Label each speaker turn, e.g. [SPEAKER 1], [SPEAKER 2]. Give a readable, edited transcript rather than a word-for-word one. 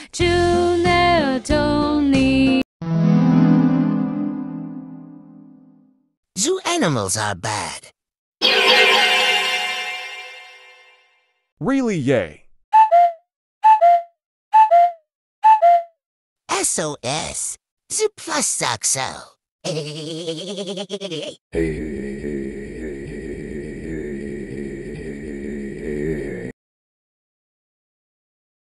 [SPEAKER 1] junytony.
[SPEAKER 2] Zoo animals are bad.
[SPEAKER 3] Really, yay.
[SPEAKER 2] SOS. Zoo plus xoxo.